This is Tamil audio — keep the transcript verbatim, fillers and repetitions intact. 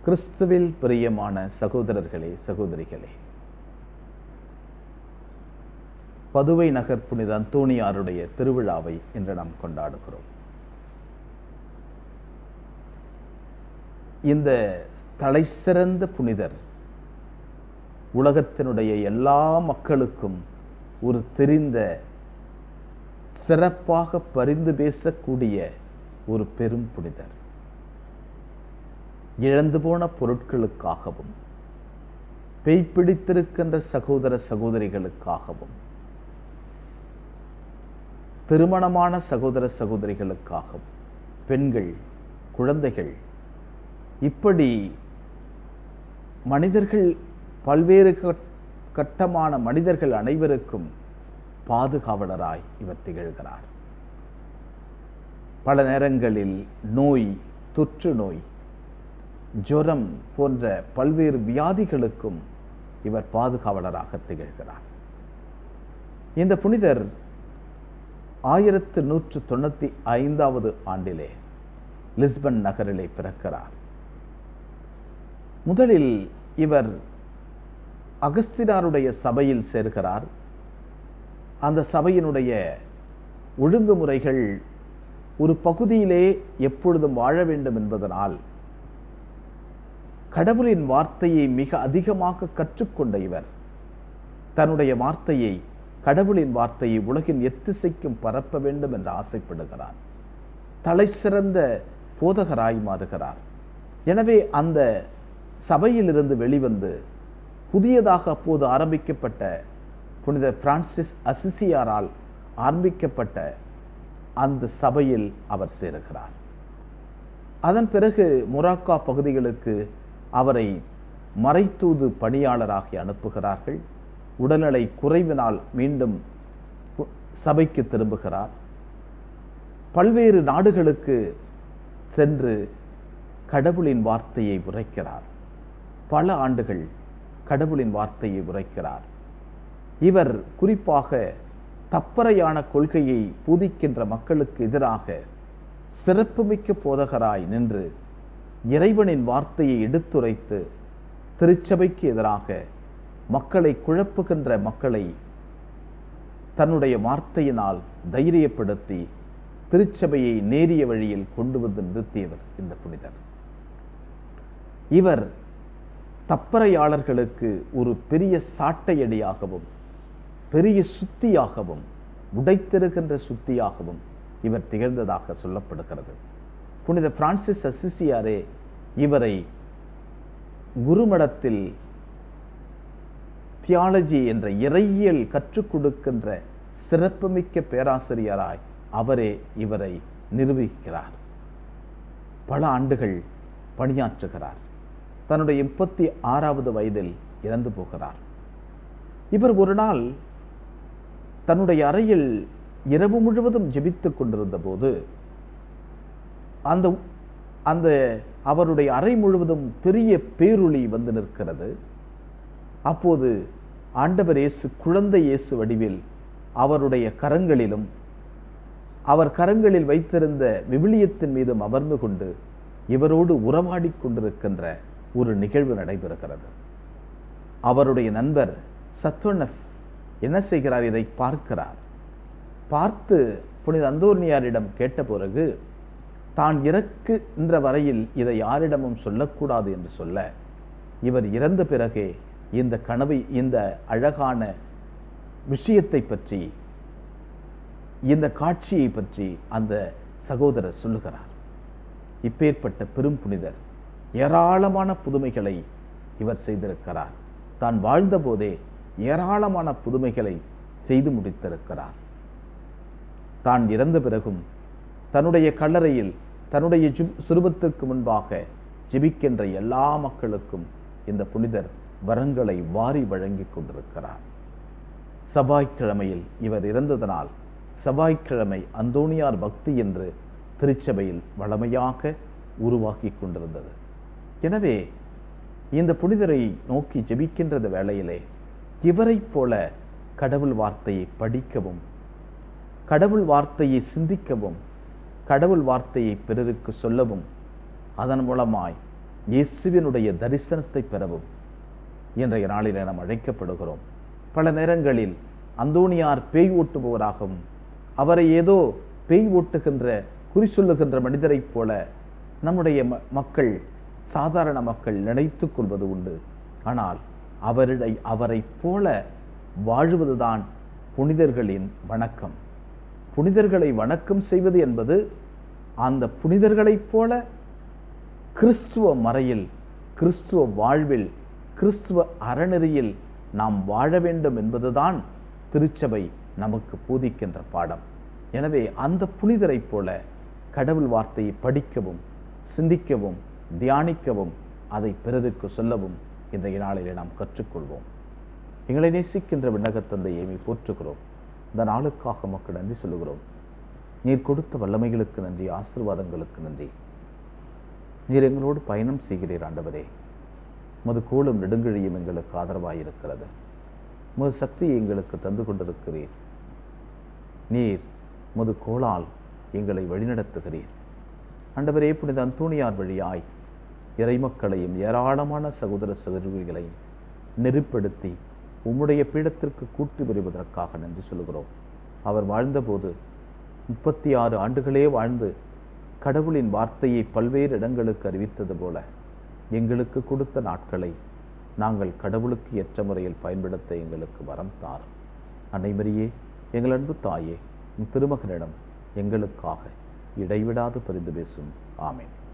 கிறிஸ்துவில் பிரியமான சகோதரர்களே, சகோதரிகளே, பதுவை நகர் புனித அந்தோணியாருடைய திருவிழாவை இன்று நாம் கொண்டாடுகிறோம். இந்த தலைசிறந்த புனிதர் உலகத்தினுடைய எல்லா மக்களுக்கும் ஒரு தெரிந்த, சிறப்பாக பரிந்து பேசக்கூடிய ஒரு பெரும் புனிதர். இழந்து போன பொருட்களுக்காகவும், பேய் பிடித்திருக்கின்ற சகோதர சகோதரிகளுக்காகவும், திருமணமான சகோதர சகோதரிகளுக்காகவும், பெண்கள், குழந்தைகள், இப்படி மனிதர்கள், பல்வேறு கட்டமான மனிதர்கள் அனைவருக்கும் பாதுகாவலராய் இவர் திகழ்கிறார். பல நேரங்களில் நோய், தொற்று நோய், ஜுரம் போன்ற பல்வேறு வியாதிகளுக்கும் இவர் பாதுகாவலராக திகழ்கிறார். இந்த புனிதர் ஆயிரத்து நூற்று தொண்ணூத்தி ஐந்தாவது ஆண்டிலே லிஸ்பன் நகரிலே பிறக்கிறார். முதலில் இவர் அகஸ்தினாருடைய சபையில் சேர்கிறார். அந்த சபையினுடைய ஒழுங்குமுறைகள் ஒரு பகுதியிலே எப்பொழுதும் வாழ வேண்டும் என்பதனால் கடவுளின் வார்த்தையை மிக அதிகமாக கற்றுக்கொண்ட இவர் தன்னுடைய வார்த்தையை, கடவுளின் வார்த்தையை உலகின் எத்திசைக்கும் பரப்ப வேண்டும் என்று ஆசைப்படுகிறார். தலை சிறந்த போதகராய் மாறுகிறார். எனவே அந்த சபையிலிருந்து வெளிவந்து புதியதாக அப்போது ஆரம்பிக்கப்பட்ட புனித பிரான்சிஸ் அசிசியாரால் ஆரம்பிக்கப்பட்ட அந்த சபையில் அவர் சேருகிறார். அதன் பிறகு மொராக்கா பகுதிகளுக்கு அவரை மறைத்தூது பணியாளராக அனுப்புகிறார்கள். உடல்நிலை குறைவினால் மீண்டும் சபைக்கு திரும்புகிறார். பல்வேறு நாடுகளுக்கு சென்று கடவுளின் வார்த்தையை உரைக்கிறார். பல ஆண்டுகள் கடவுளின் வார்த்தையை உரைக்கிறார். இவர் குறிப்பாக தப்பறையான கொள்கையை பூதிக்கின்ற மக்களுக்கு எதிராக சிறப்புமிக்க போதகராய் நின்று இறைவனின் வார்த்தையை எடுத்துரைத்து திருச்சபைக்கு எதிராக மக்களை குழப்புகின்ற மக்களை தன்னுடைய வார்த்தையினால் தைரியப்படுத்தி திருச்சபையை நேரிய வழியில் கொண்டு வந்து நிறுத்தியவர் இந்த புனிதர். இவர் தப்பறையாளர்களுக்கு ஒரு பெரிய சாட்டையடியாகவும், பெரிய சுத்தியாகவும், உடைத்திருக்கின்ற சுத்தியாகவும் இவர் திகழ்ந்ததாக சொல்லப்படுகிறது. புனித பிரான்சிஸ் அசிசியாரே இவரை குருமடத்தில் தியாலஜி என்ற இறையியல் கற்றுக் கொடுக்கின்ற சிறப்புமிக்க பேராசிரியராய் அவரே இவரை நிரூபிக்கிறார். பல ஆண்டுகள் பணியாற்றுகிறார். தன்னுடைய முப்பத்தி ஆறாவது வயதில் இறந்து போகிறார். இவர் ஒரு நாள் தன்னுடைய அறையில் இரவு முழுவதும் ஜெபித்துக் கொண்டிருந்த போது அந்த அந்த அவருடைய அறை முழுவதும் பெரிய பேரொளி வந்து நிற்கிறது. அப்போது ஆண்டவர் இயேசு குழந்தை இயேசு வடிவில் அவருடைய கரங்களிலும் அவர் கரங்களில் வைத்திருந்த விவிலியத்தின் மீதும் அமர்ந்து கொண்டு இவரோடு உறவாடி கொண்டிருக்கின்ற ஒரு நிகழ்வு நடைபெறுகிறது. அவருடைய நண்பர் சத்வனஃப் என்ன செய்கிறார்? இதை பார்க்கிறார். பார்த்து புனித அந்தோனியாரிடம் கேட்ட பிறகு தான் இறக்குகின்ற வரையில் இதை யாரிடமும் சொல்லக்கூடாது என்று சொல்ல, இவர் இறந்த பிறகே இந்த கனவை, இந்த அழகான விஷயத்தை பற்றி, இந்த காட்சியை பற்றி அந்த சகோதரர் சொல்லுகிறார். இப்பேற்பட்ட பெரும் புனிதர் ஏராளமான புதுமைகளை இவர் செய்திருக்கிறார். தான் வாழ்ந்த போதே ஏராளமான புதுமைகளை செய்து முடித்திருக்கிறார். தான் இறந்த பிறகும் தன்னுடைய கல்லறையில் தன்னுடைய சுரூபத்திற்கு முன்பாக ஜெபிக்கின்ற எல்லா மக்களுக்கும் இந்த புனிதர் வரங்களை வாரி வழங்கி கொண்டிருக்கிறார். செவ்வாய்க்கிழமையில் இவர் இறந்ததனால் செவ்வாய்க்கிழமை அந்தோணியார் பக்தி என்று திருச்சபையில் வழமையாக உருவாக்கி கொண்டிருந்தது. எனவே இந்த புனிதரை நோக்கி ஜெபிக்கின்ற வேளையிலே இவரை போல கடவுள் வார்த்தையை படிக்கவும், கடவுள் வார்த்தையை சிந்திக்கவும், கடவுள் வார்த்தையை பிறருக்கு சொல்லவும், அதன் மூலமாய் இயேசுவினுடைய தரிசனத்தை பெறவும் இன்றைய நாளில் நாம் அழைக்கப்படுகிறோம். பல நேரங்களில் அந்தோணியார் பேய் ஓட்டுபவராகவும் அவரை ஏதோ பேய் ஓட்டுகின்ற குறி சொல்லுகின்ற மனிதரைப் போல நம்முடைய மக்கள், சாதாரண மக்கள் நினைத்து கொள்வது உண்டு. ஆனால் அவருடைய அவரை போல வாழ்வதுதான் புனிதர்களின் வணக்கம். புனிதர்களை வணக்கம் செய்வது என்பது அந்த புனிதர்களைப் போல கிறிஸ்துவ மறையில், கிறிஸ்துவ வாழ்வில், கிறிஸ்துவ அறநெறியில் நாம் வாழ வேண்டும் என்பதுதான் திருச்சபை நமக்கு போதிக்கின்ற பாடம். எனவே அந்த புனிதரைப் போல கடவுள் வார்த்தையை படிக்கவும், சிந்திக்கவும், தியானிக்கவும், அதை பிறருக்கு சொல்லவும் இன்றைய நாளிலே நாம் கற்றுக்கொள்வோம். எங்களை நேசிக்கின்ற விண்ணகத் தந்தையை போற்றுகிறோம். இந்த நாளுக்காக மக்கள் நன்றி சொல்லுகிறோம். நீர் கொடுத்த வல்லமைகளுக்கு நன்றி, ஆசீர்வாதங்களுக்கு நன்றி. நீர் எங்களோடு பயணம் செய்கிறீர் ஆண்டவரே. உமது கோலும் நெடுங்கழியும் எங்களுக்கு ஆதரவாயிருக்கிறது. உமது சக்தியை எங்களுக்கு தந்து கொண்டிருக்கிறீர். நீர் உமது கோளால் எங்களை வழிநடத்துகிறீர் ஆண்டவரே. புனித அந்தோணியார் வழியாய் இறைமக்களையும் ஏராளமான சகோதர சகோதரிகளையும் நெருப்படுத்தி உம்முடைய பீடத்திற்கு கூட்டி வருவதற்காக நன்றி சொல்கிறோம். அவர் வாழ்ந்தபோது முப்பத்தி ஆறு ஆண்டுகளே வாழ்ந்து கடவுளின் வார்த்தையை பல்வேறு இடங்களுக்கு அறிவித்தது போல எங்களுக்கு கொடுத்த நாட்களை நாங்கள் கடவுளுக்கு ஏற்ற முறையில் பயன்படுத்த எங்களுக்கு வரம் தாரும். அன்னைமரியே, எங்கள் அன்பு தாயே, உம் திருமகனிடம் எங்களுக்காக இடைவிடாது பரிந்து பேசும். ஆமென்.